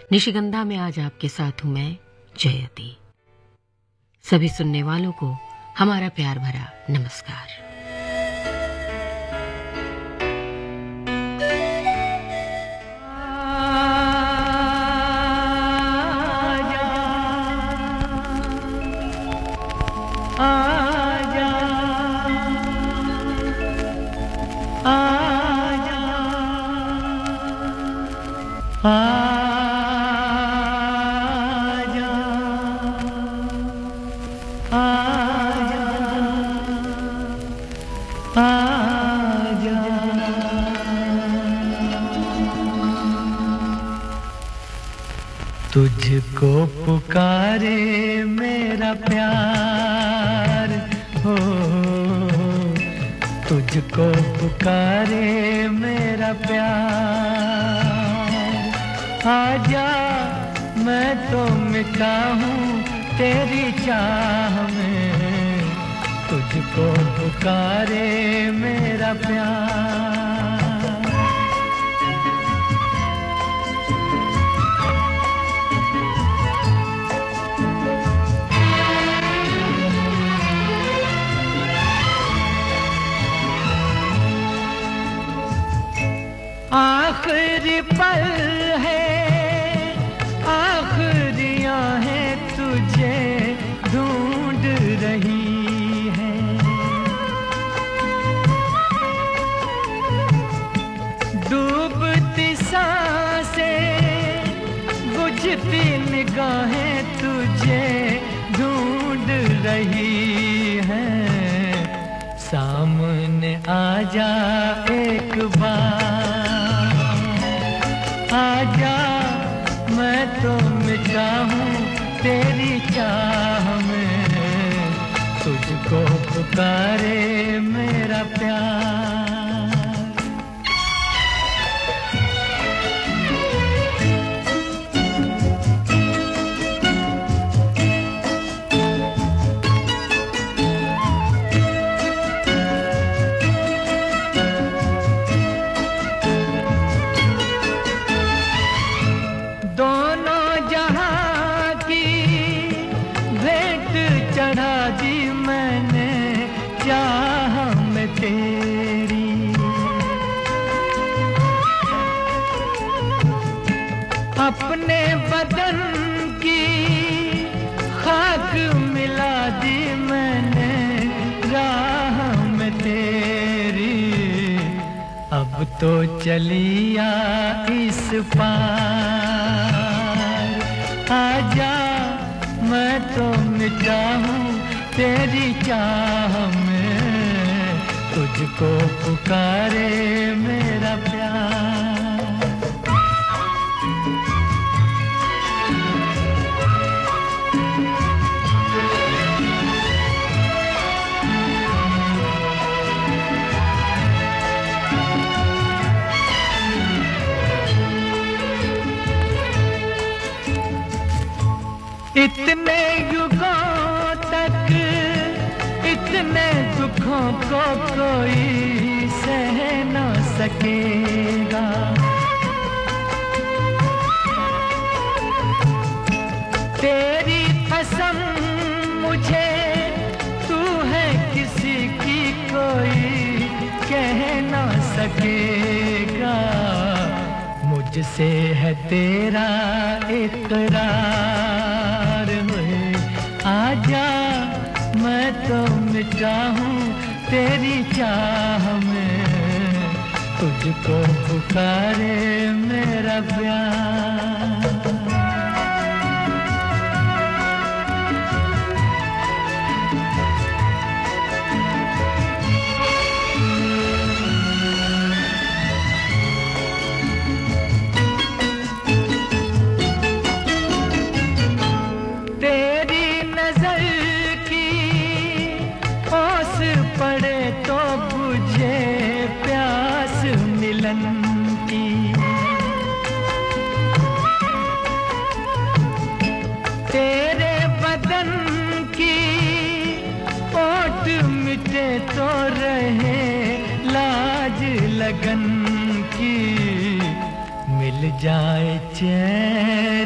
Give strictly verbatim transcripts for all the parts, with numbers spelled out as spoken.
निशिगंधा में आज आपके साथ हूं मैं जयती। सभी सुनने वालों को हमारा प्यार भरा नमस्कार। तुझको पुकारे मेरा प्यार हो, तुझको पुकारे मेरा प्यार। आजा मैं तो मिटा हूँ तेरी चाह में, तुझको पुकारे मेरा प्यार। आखिरी पल है, आखिरियां हैं तुझे ढूंढ रही हैं। डूबती सांसें, बुझती निगाहें तुझे ढूंढ रही हैं। सामने आजा एक बार, आजा मैं तो मिटा हूँ तेरी चाह में, तुझको पुकारे मेरा प्यार। अपने बदन की खाक मिला दी मैंने राह में तेरी। अब तो चलिया इस पार, आजा मैं तो मिटा हूँ तेरी चाह में, तुझको पुकारे मेरा प्यार। इतने युगों तक इतने दुखों को कोई सह न सकेगा। तेरी कसम मुझे तू है किसी की कोई कह न सकेगा। मुझसे है तेरा इकरार हुए, आजा मैं तो मिटा हूँ तेरी चाह में, तुझको पुकारे मेरा प्यार। तेरे बदन की ओट मिटे तो रहे लाज लगन की, मिल जाए चैन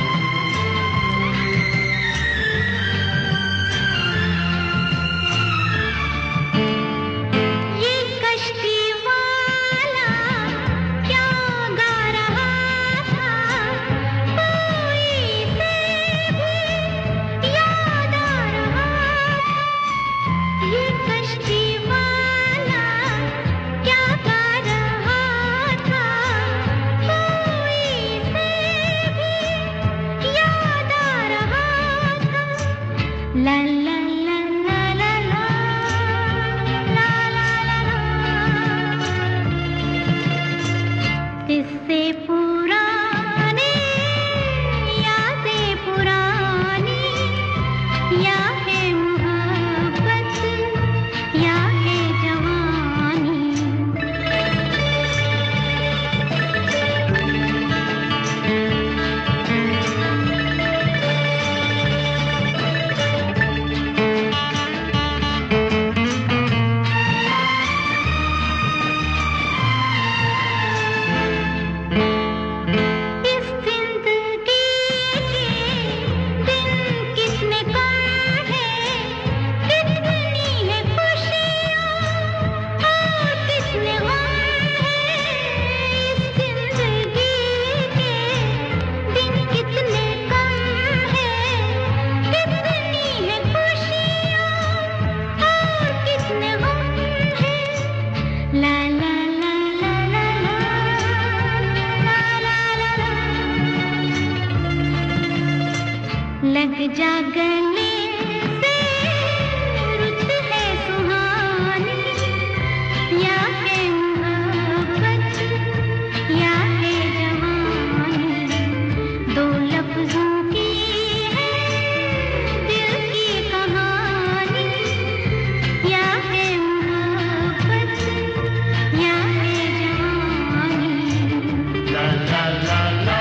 लग जा गले से रुत है सुहानी, या है मोहब्बत या है जवानी, दो लफ्जों की है दिल की कहानी, या है मोहब्बत या है जवानी। ला ला ला ला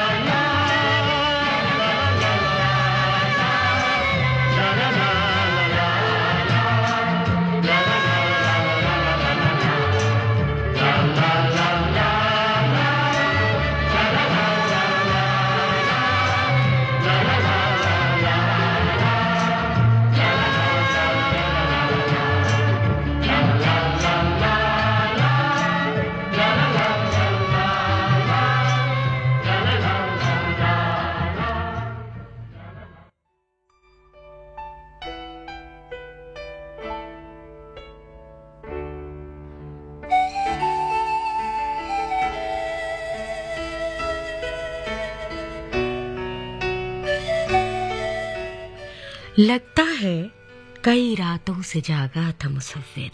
लगता है कई रातों से जागा था मुसव्विर,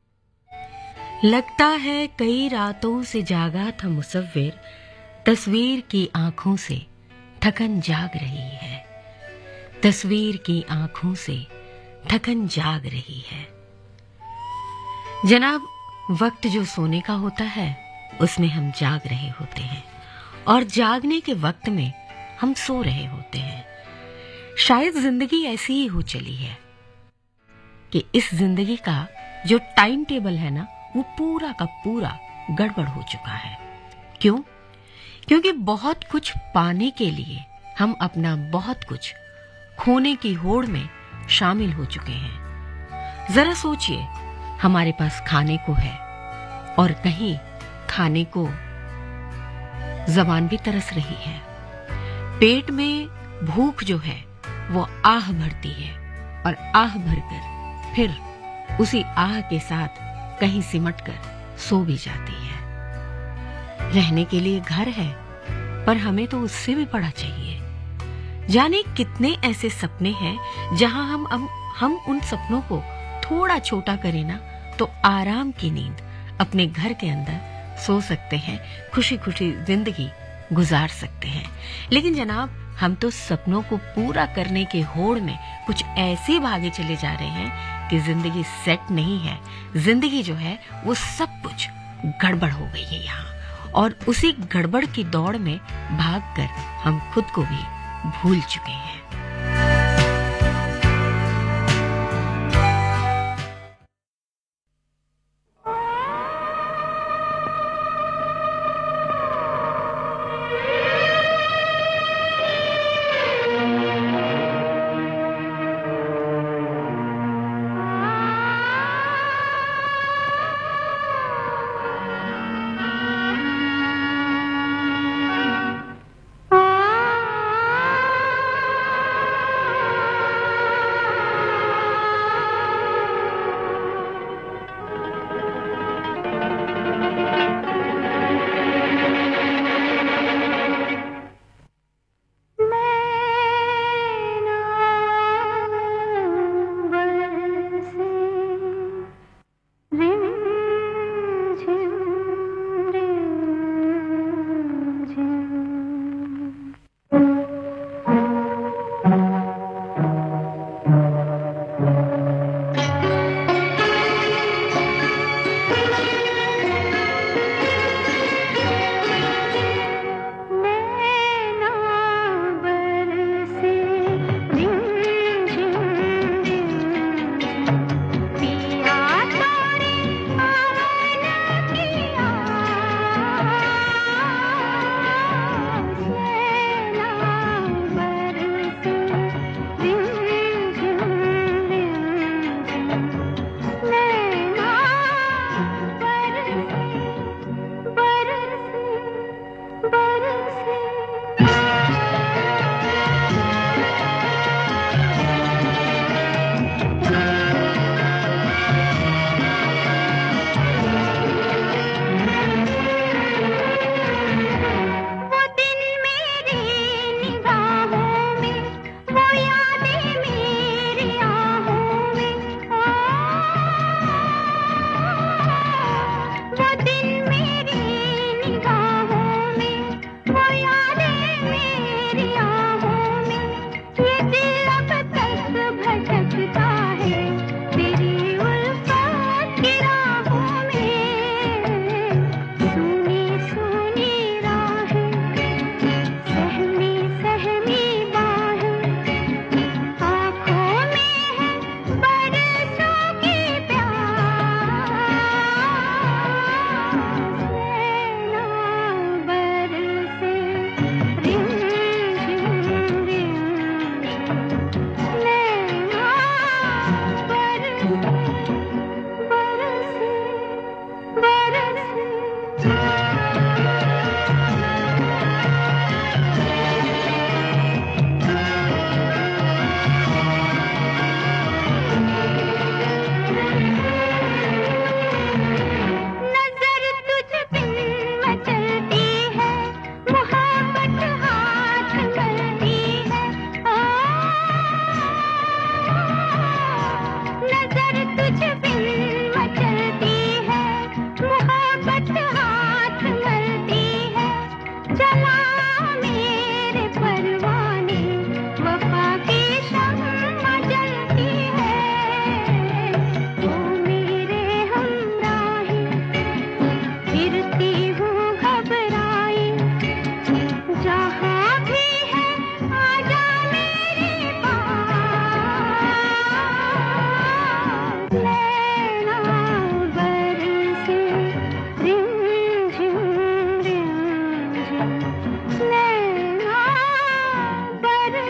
लगता है कई रातों से जागा था मुसव्विर, तस्वीर की आंखों से थकन जाग रही है, तस्वीर की आंखों से थकन जाग रही है। जनाब, वक्त जो सोने का होता है उसमें हम जाग रहे होते हैं, और जागने के वक्त में हम सो रहे होते हैं। शायद जिंदगी ऐसी ही हो चली है कि इस जिंदगी का जो टाइम टेबल है ना, वो पूरा का पूरा गड़बड़ हो चुका है। क्यों? क्योंकि बहुत कुछ पाने के लिए हम अपना बहुत कुछ खोने की होड़ में शामिल हो चुके हैं। जरा सोचिए, हमारे पास खाने को है और कहीं खाने को जबान भी तरस रही है। पेट में भूख जो है वो आह भरती है, और आह भरकर फिर उसी आह के साथ कहीं सिमट कर सो भी जाती है। रहने के लिए घर है, पर हमें तो उससे भी बड़ा चाहिए। जाने कितने ऐसे सपने हैं जहां हम हम, हम उन सपनों को थोड़ा छोटा करें ना, तो आराम की नींद अपने घर के अंदर सो सकते हैं, खुशी खुशी जिंदगी गुजार सकते हैं। लेकिन जनाब, हम तो सपनों को पूरा करने के होड़ में कुछ ऐसे भागे चले जा रहे हैं कि जिंदगी सेट नहीं है। जिंदगी जो है वो सब कुछ गड़बड़ हो गई है यहाँ, और उसी गड़बड़ की दौड़ में भागकर हम खुद को भी भूल चुके हैं।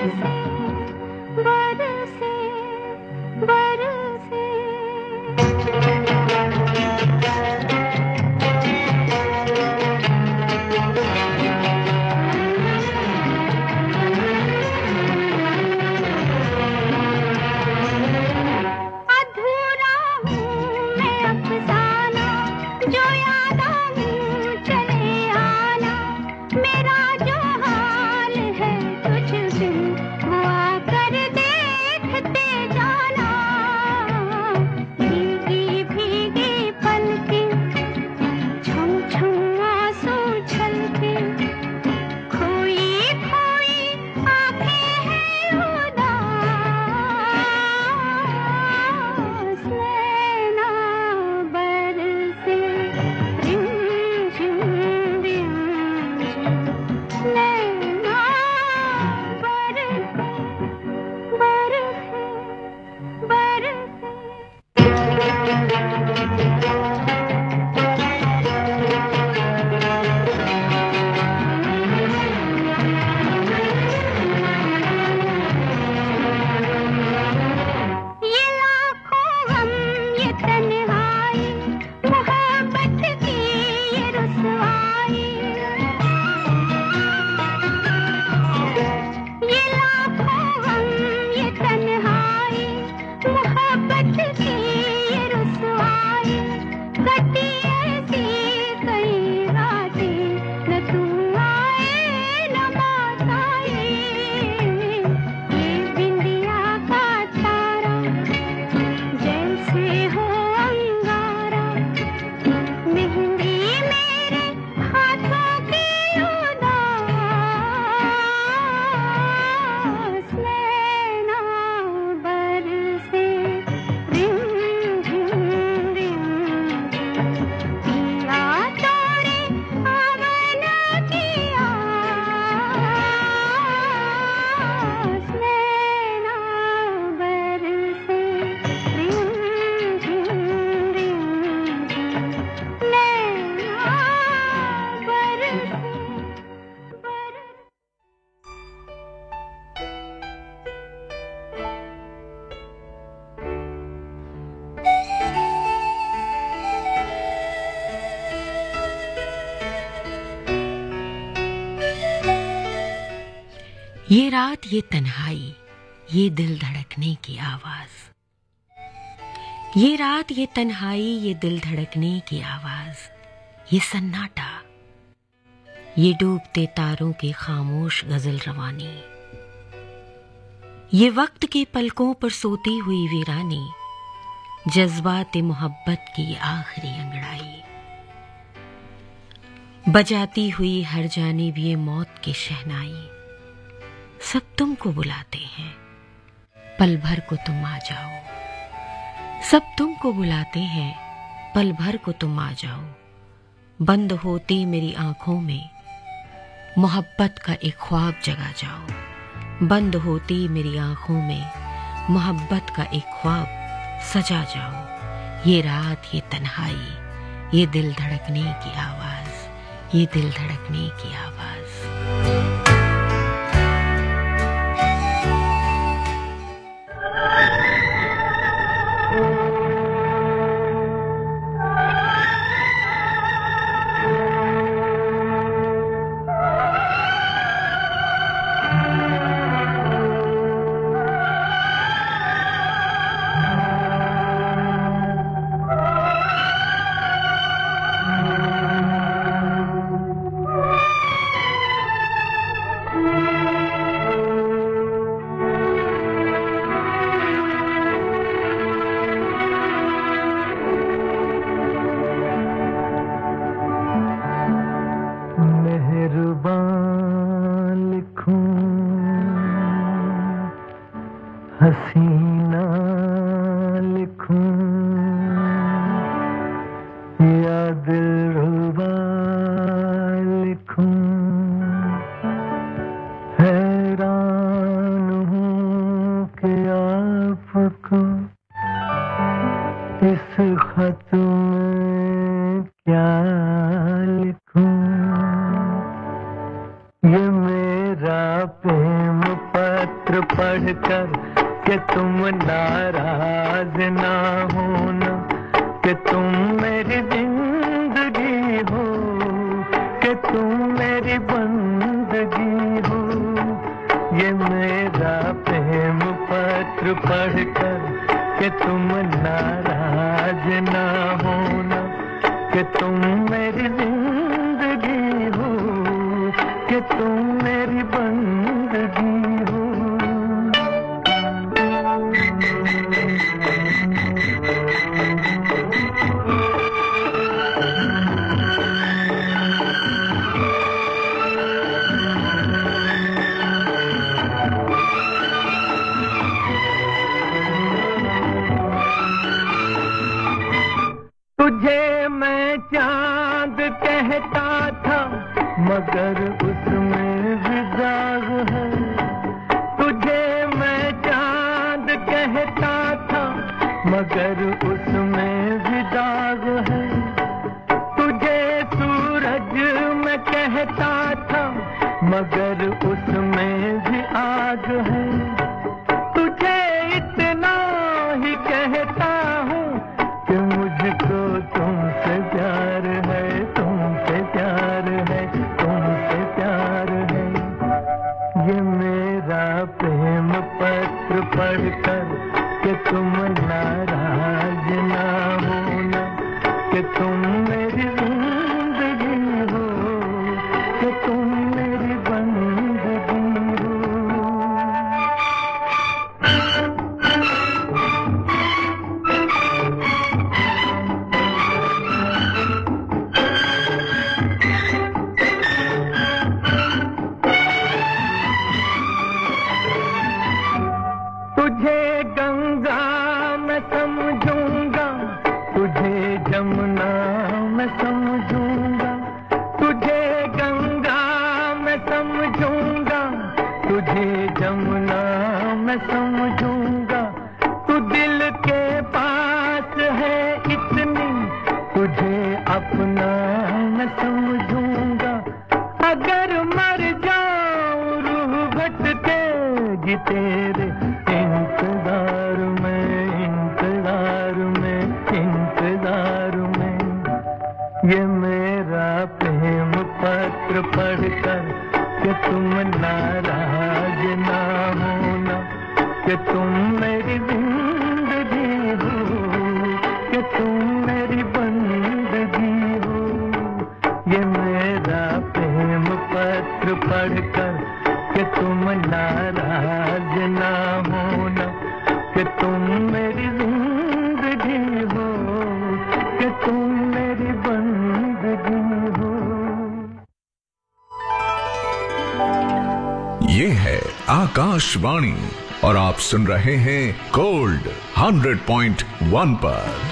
ये रात ये तन्हाई, ये दिल धड़कने की आवाज, ये रात ये तन्हाई, ये दिल धड़कने की आवाज, ये सन्नाटा, ये डूबते तारों की खामोश गजल रवानी, ये वक्त के पलकों पर सोती हुई वीरानी, जज्बात मोहब्बत की आखिरी अंगड़ाई, बजाती हुई हर जानिब ये मौत की शहनाई, सब तुमको बुलाते हैं, पल भर को तुम आ जाओ, सब तुमको बुलाते हैं, पल भर को तुम आ जाओ, बंद होती मेरी आंखों में मोहब्बत का एक ख्वाब जगा जाओ, बंद होती मेरी आंखों में मोहब्बत का एक ख्वाब सजा जाओ, ये रात ये तन्हाई, ये दिल धड़कने की आवाज, ये दिल धड़कने की आवाज। हसीना लिखूं या दिलरुबा लिखूं, हैरान हूँ कि आपको इस खत में क्या लिखूं, ये मेरा प्रेम पत्र पत्र पढ़कर कि तुम नाराज ना होना, कि तुम मेरी जिंदगी हो, कि तुम मेरी बंदगी हो। ये मेरा प्रेम पत्र पढ़कर कि तुम नाराज ना होना, कि तुम मेरी जिंदगी हो, कि तुम मेरी बंदगी हो। तुझे मैं चांद कहता था मगर उसमें भी दाग है। तुझे मैं चांद कहता था मगर उसमें भी दाग है। तुझे सूरज मैं कहता था मगर उसमें भी आग है। तुझे इतना ही कहता हूँ कि मुझको तुमसे प्यार है, तुमसे प्यार है, तुमसे प्यार है। ये मेरा प्रेम पत्र पढ़कर कि तुम नाराज ना होना, कि तुम मेरी जिंदगी हो, कि तुम मेरी बंदगी हो। तुझे गंगा मैं समझूंगा, तुझे जमुना मैं समझूंगा। तुझे गंगा मैं समझूंगा, तुझे जमुना मैं समझूंगा। तू दिल के पास है इतनी, तुझे अपना मैं समझूंगा। अगर मर जाऊं रूह भटकेगी तेरे इंतजार में, इंतजार में, इंतजार में। ये मेरा प्रेम पत्र पढ़कर कि तुम नाराज ना होना, कि तुम मेरी जिंदगी हो, कि तुम मेरी बंदगी हो। ये मेरा प्रेम पत्र पढ़कर कि तुम नाराज ना होना, कि तुम मेरी जिंदगी हो, कि तुम मेरी बंदगी हो। ये है आकाशवाणी और आप सुन रहे हैं गोल्ड हंड्रेड पॉइंट वन पर।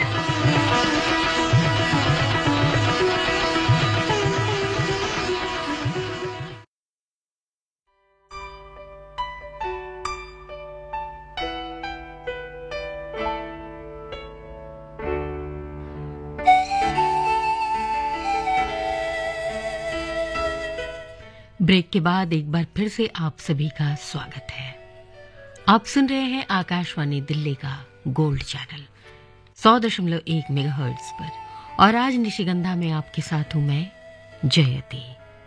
ब्रेक के बाद एक बार फिर से आप सभी का स्वागत है। आप सुन रहे हैं आकाशवाणी दिल्ली का गोल्ड चैनल सौ दशमलव एक मेगाहर्ट्ज पर और आज निशिगंधा में आपके साथ हूं मैं जयती।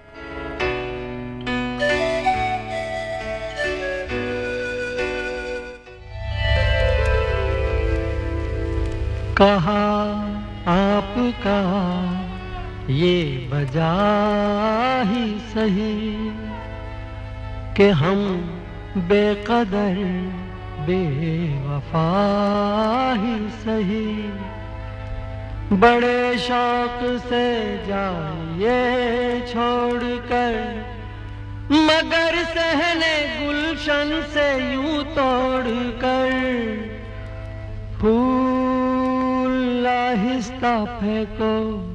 कहा आपका ये बजा ही सही कि हम बेकदर बेवफा ही सही, बड़े शौक से जाइए छोड़कर, मगर सहने गुलशन से यूं तोड़कर, फूल आहिस्ता फेंको,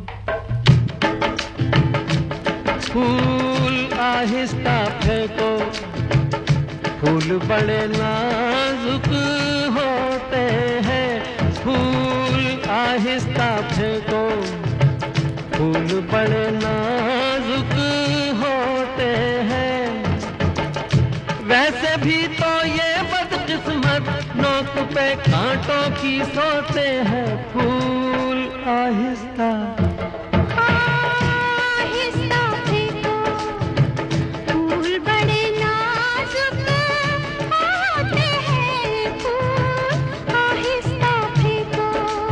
फूल आहिस्ता फेंको, फूल बड़े नाजुक होते हैं, फूल आहिस्ता फेंको, फूल बड़े नाजुक होते हैं, वैसे भी तो ये बदकिस्मत नोक पे कांटों की सोते हैं फूल। आहिस्ता आहिस्ता फेंको, फूल बड़े नाजुक होते हैं फूल। आहिस्ता फेंको।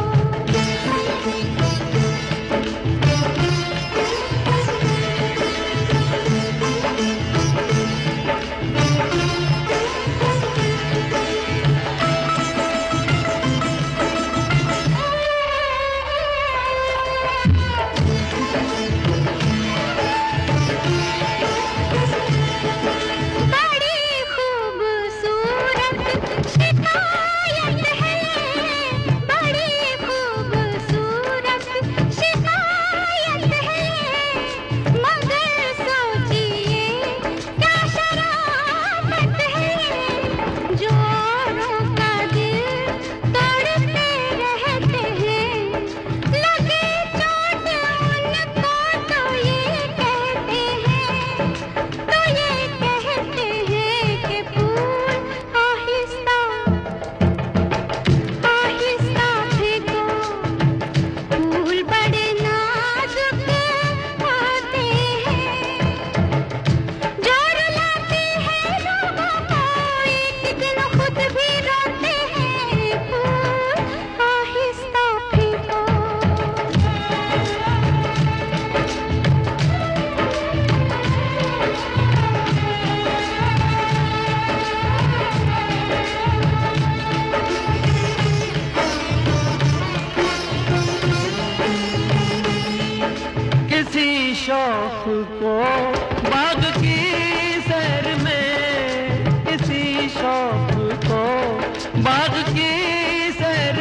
शौक को बाग की सैर में, किसी शौक को बाग की सैर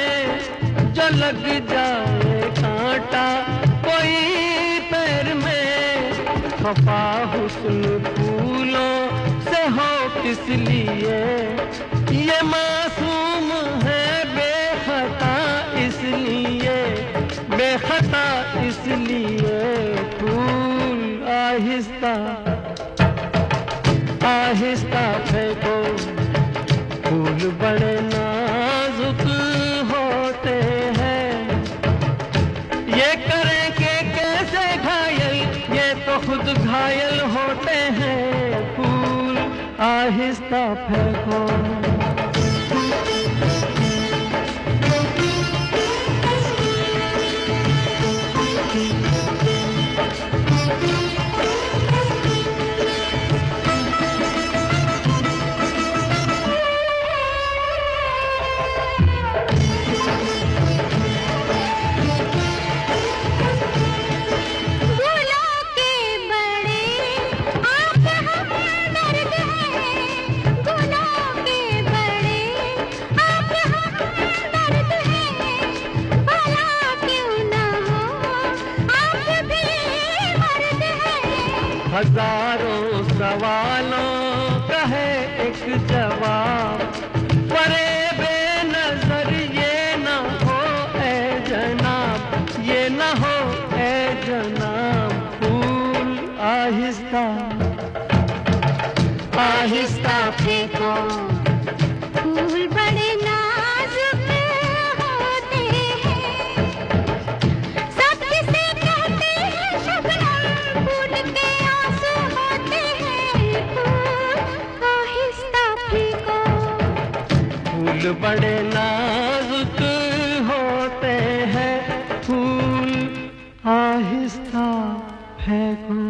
में, जो लग जाए कांटा कोई पैर में, खफा हुस्न फूलों से हो किस लिए, ये मासूम है बेखता इसलिए, बेखता इसलिए। फूल आहिस्ता आहिस्ता फेंको, फूल बड़े नाजुक होते हैं, ये करें कि कैसे घायल, ये तो खुद घायल होते हैं। फूल आहिस्ता फेंको। हजारों सवालों का है एक जवाब, परे बेनजर ये न हो ए जनाब, ये न हो ए जनाब। फूल आहिस्ता आहिस्ता फेंको, फूल बड़े नाजुक होते हैं, सब किसे कहते हैं शबनम, फूल के आंसू होते हैं। फूल आहिस्ता फेंको, फूल बड़े नाजुक होते हैं, फूल आहिस्ता फेंको।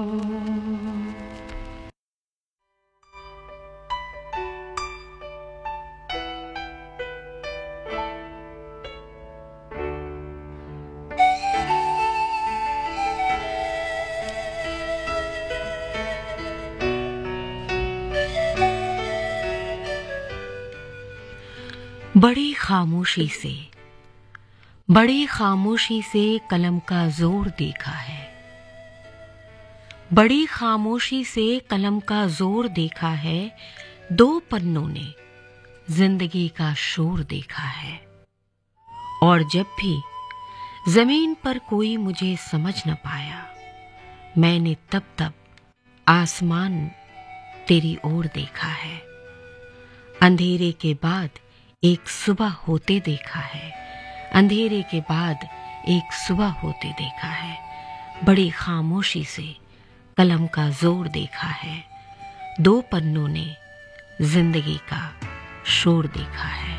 बड़ी खामोशी से बड़ी खामोशी से कलम का जोर देखा है, बड़ी खामोशी से कलम का जोर देखा है, दो पन्नों ने जिंदगी का शोर देखा है। और जब भी जमीन पर कोई मुझे समझ न पाया, मैंने तब तब आसमान तेरी ओर देखा है। अंधेरे के बाद एक सुबह होते देखा है। अंधेरे के बाद एक सुबह होते देखा है। बड़ी खामोशी से कलम का जोर देखा है। दो पन्नों ने जिंदगी का शोर देखा है।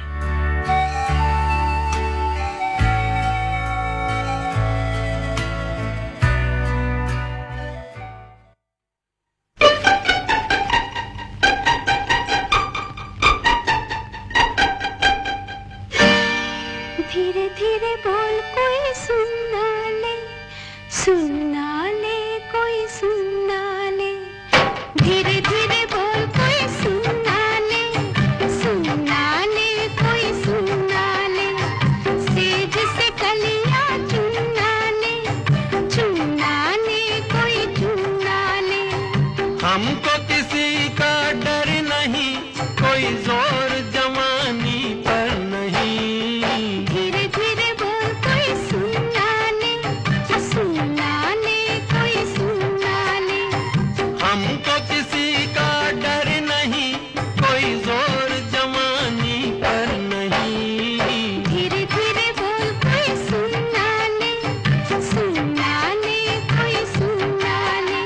धीरे धीरे बोल कोई सुनना ले, सुनना ले कोई सुनना ले। धीरे धीरे बोल कोई सुनना ले, सुनना ले कोई सुनना ले। सेज से कलियां चुनना ले, चुनना ले कोई चुनना ले। हमको किसी का डर नहीं, कोई जोर जवानी पर नहीं। धीरे धीरे बोल कोई सुनना ले, सुनना ले कोई सुनना ले। हमको किसी का डर नहीं, कोई जोर जवानी पर नहीं। धीरे धीरे बोल कोई सुनना ले, सुनना ले कोई सुनना ले।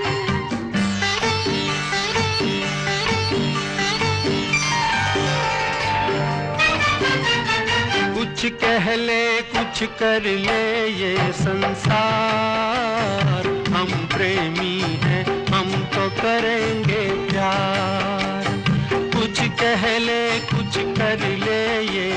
कुछ कह ले कुछ कर ले ये संसार, हम प्रेमी हैं हम तो करेंगे प्यार। कुछ कह ले कुछ कर ले ये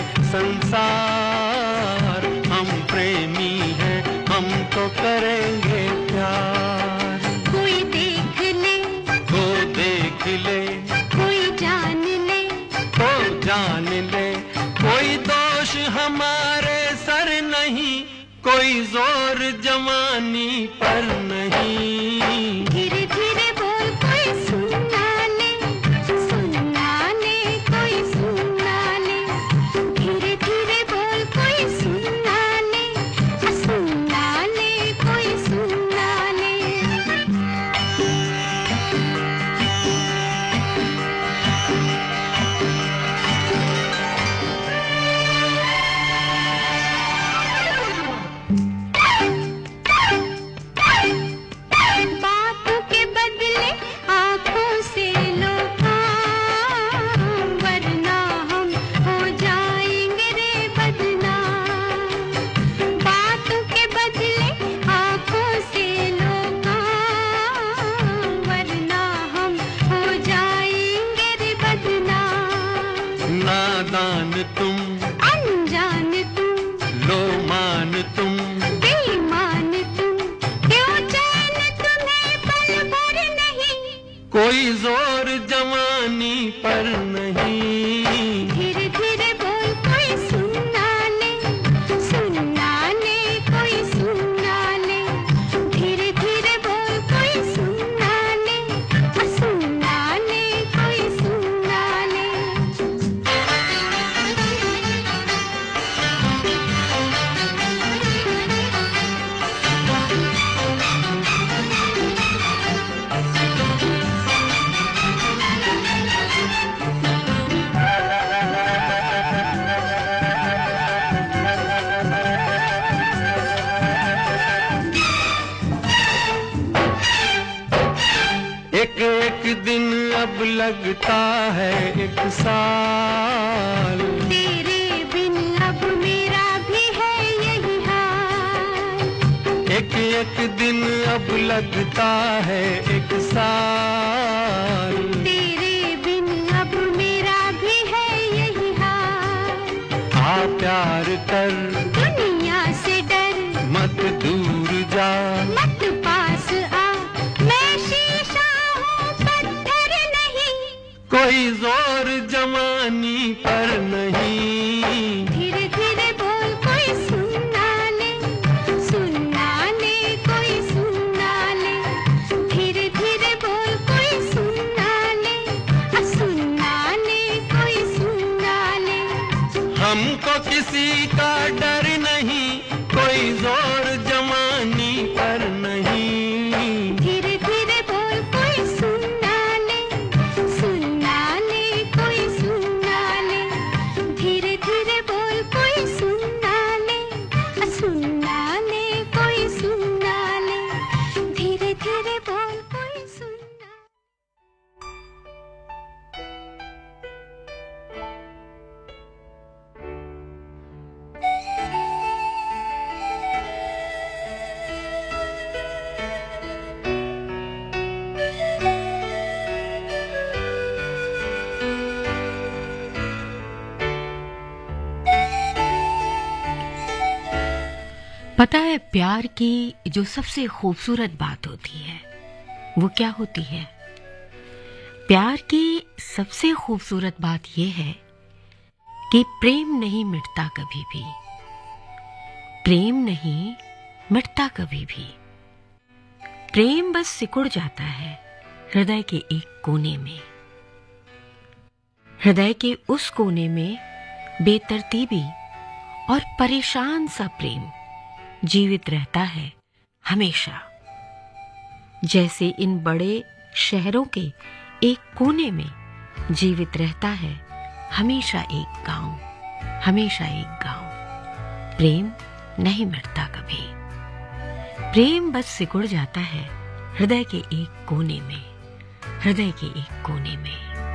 संसार, हम प्रेमी हैं हम तो करेंगे प्यार। कोई देख ले, को देख ले कोई जान ले, को जान ले, कोई दोष हमारे सर नहीं, कोई जोर जवानी पर नहीं। धीरे धीरे बोल कोई सुनना ले, सुनना ले कोई सुनना ले। धीरे धीरे बोल कोई सुनना ले, सुनना ले कोई सुनना ले। बातों के बदले आंखों से लो काम, वरना हम हो जाएंगे रे बदनाम। बातों के बदले आंखों से लो काम, वरना हम हो जाएंगे रे बदनाम। नादान तुम अनजान तुम, लो मान तुम, बेईमान तुम, क्यों चैन तुम्हें पल भर नहीं। कोई जोर जवानी पर नहीं। धीरे धीरे बोल कोई सुनना ले, सुनना ले कोई सुनना ले। धीरे धीरे बोल कोई सुनना ले, सुनना ले कोई सुनना ले। एक एक दिन अब लगता है एक साल, तेरे बिन अब मेरा भी है यही हाल। एक एक दिन अब लगता है एक साल। तेरे बिन अब मेरा भी है यही हाल। आ प्यार कर दुनिया से डर, मत दूर जा, मत पास आ, मैं शीशा हूँ पत्थर नहीं। कोई जोर जवानी पर नहीं। धीरे धीरे बोल कोई सुनना ले, सुनना ले कोई सुनना ले। धीरे धीरे बोल कोई सुनना ले, सुनना ले कोई सुनना ले। हमको किसी का डर नहीं, कोई जोर जवानी पर नहीं। धीरे धीरे बोल कोई सुनना ले, पता है प्यार की जो सबसे खूबसूरत बात होती है वो क्या होती है? प्यार की सबसे खूबसूरत बात यह है कि प्रेम नहीं मिटता कभी भी, प्रेम नहीं मिटता कभी भी। प्रेम बस सिकुड़ जाता है हृदय के एक कोने में, हृदय के उस कोने में बेतरतीबी और परेशान सा प्रेम जीवित रहता है हमेशा। जैसे इन बड़े शहरों के एक कोने में जीवित रहता है हमेशा एक गांव, हमेशा एक गांव। प्रेम नहीं मिटता कभी, प्रेम बस सिकुड़ जाता है हृदय के एक कोने में, हृदय के एक कोने में।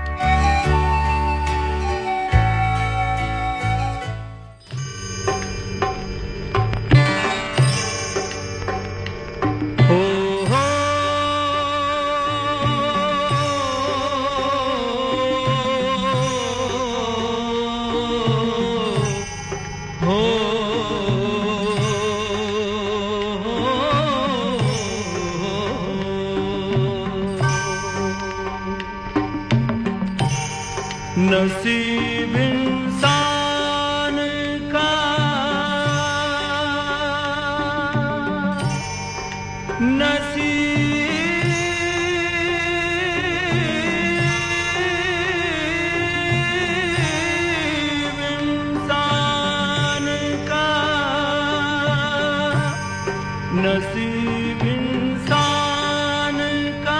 नसीब इंसान का नसीब इंसान का नसीब इंसान का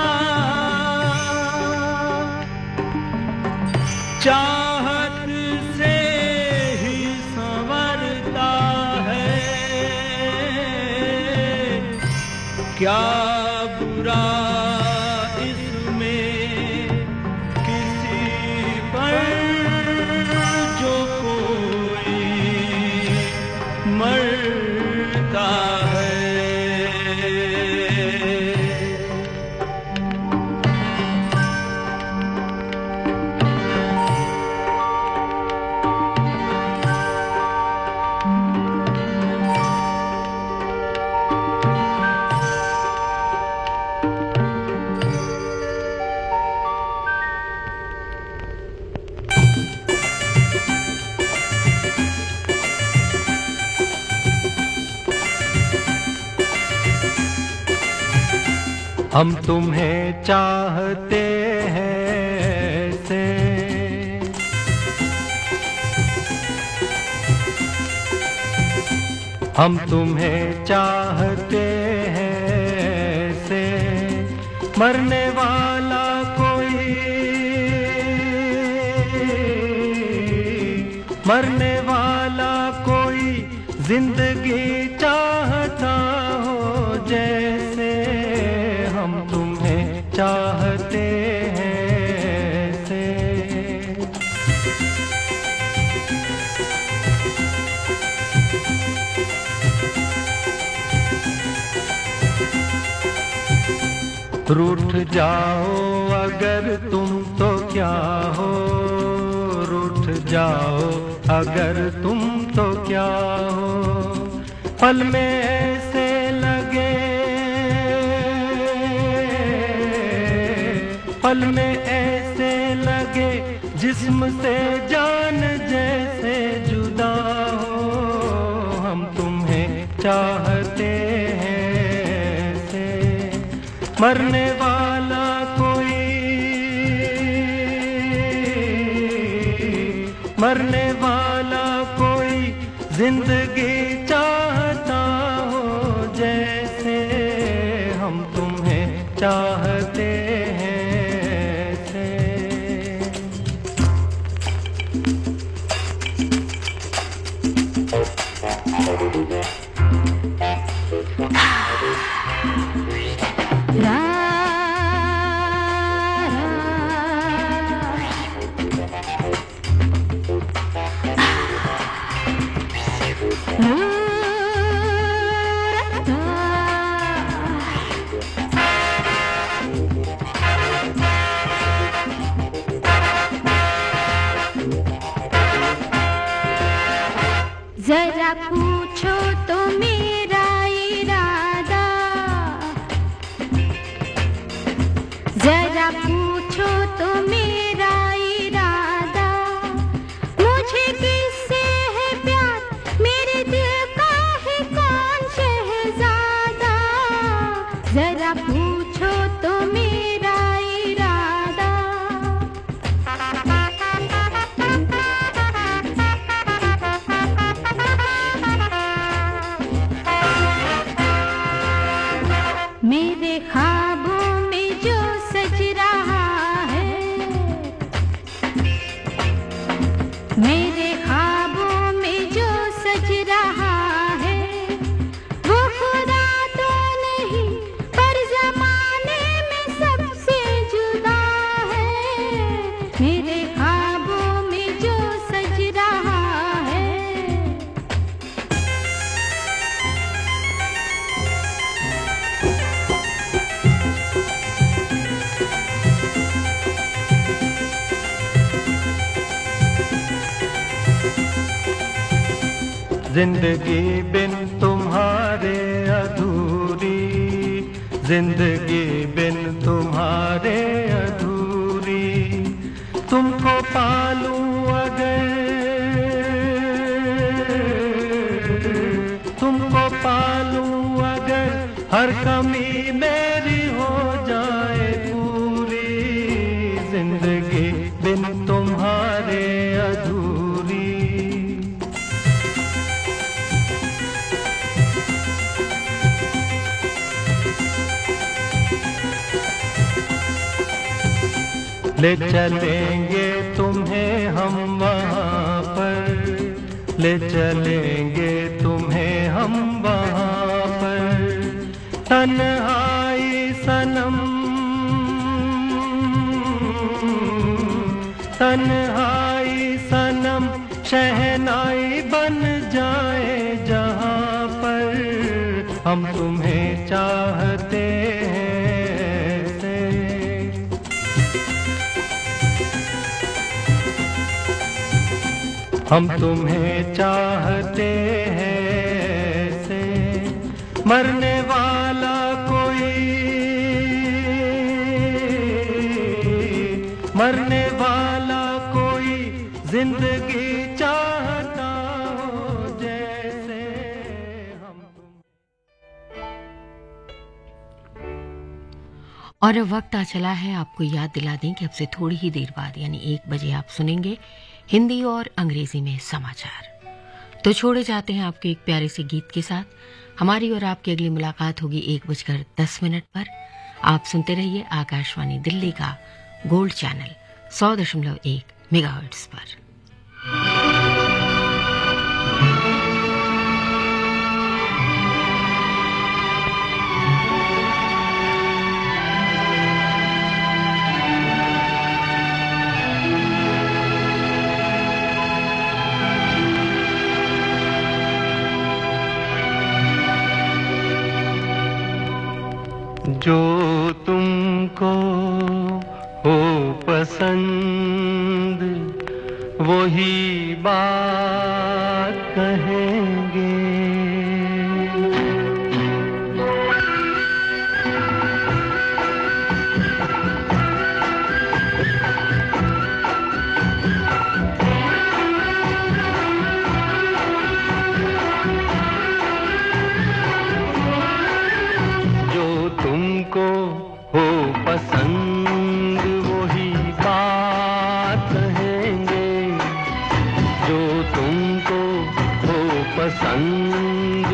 चाहत से ही संवरता है। क्या बुरा इसमें किसी पर जो कोई मरता है। हम तुम्हें चाहते हैं से हम तुम्हें चाहते हैं से मरने वाला कोई मरने वाला कोई जिंदगी चाहता हो जैसे हम तुम्हें चाहते हैं से। रूठ जाओ अगर तुम तो क्या हो, रूठ जाओ अगर तुम तो क्या हो। पल में ऐसे लगे पल में ऐसे लगे जिस्म से जान जैसे जुदा हो। हम तुम्हें चाहते हैं से मरने वाला कोई मरने वाला कोई जिंदगी चाहता हो जैसे हम तुम्हें चाहते हैं। जरा पूछो तो मेरा मेरे ख्वाबों में जो सज रहा है वो खुदा तो नहीं पर जमाने में सबसे जुदा है। मेरे ख्वाबों में जो सज रहा है। जिंदगी बिन तुम्हारे अधूरी, जिंदगी बिन तुम्हारे अधूरी। तुमको पालूं अगर, तुमको पालूं अगर हर कमी मेरी हो जाए पूरी। जिंदगी बिन तुम्हारे अधूरी। ले चलेंगे तुम्हें हम वहाँ पर, ले चलेंगे तुम्हें हम वहाँ पर। तन्हाई सनम, तन्हाई सनम शहनाई बन जाए जहाँ पर। हम तुम्हें चाहते हैं ऐसे। हम तुम्हें चाहते हैं ऐसे। मरने वाला कोई, मरने वाला कोई जिंदगी चाहता हो जैसे हम तुम। और अब वक्त आ चला है आपको याद दिला दें कि अब से थोड़ी ही देर बाद यानी एक बजे आप सुनेंगे हिंदी और अंग्रेजी में समाचार। तो छोड़े जाते हैं आपके एक प्यारे से गीत के साथ। हमारी और आपकी अगली मुलाकात होगी एक बजकर दस मिनट पर। आप सुनते रहिए आकाशवाणी दिल्ली का गोल्ड चैनल सौ दशमलव एक मेगाहर्ट्ज पर। जो तुमको हो पसंद वही बात कहेंगे। तुमको हो पसंद वही बात कहेंगे। जो तुमको हो पसंद